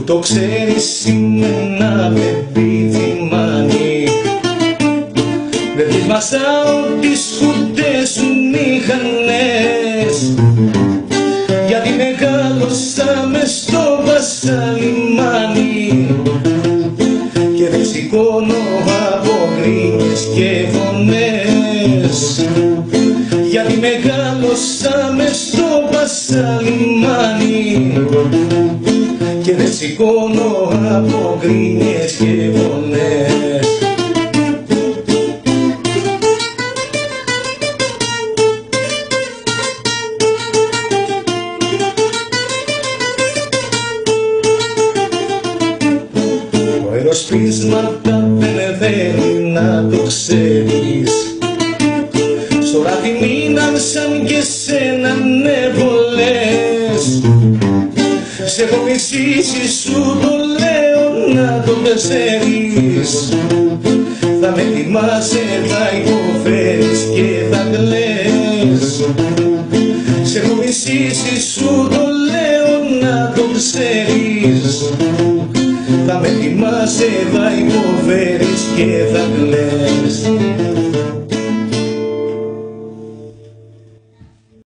που το ξέρεις είμαι ένα παιδί τιμάνι. Δεν της μασάω τις χούντες σου μηχανές, γιατί μεγάλωσα μες στο βασαλιμάνι και δεν σηκώνω από γκρίνιες και φωνές, γιατί μεγάλωσα μες στο βασαλιμάνι και δεν σηκώνω από γκρίνιες και φωνές. Το αεροσπίσματα δεν θέλει να το ξέρεις, στο ράφι μείναν σαν και σένα ναι πολλές. Σ' έχω μισήσει, σου το λέω να το ξέρεις, θα με τιμάσαι, θα υποφέρεις και θα κλαις. Σ' έχω μισήσει, σου το λέω να το ξέρεις, θα με τιμάσαι, θα υποφέρεις και θα κλαις.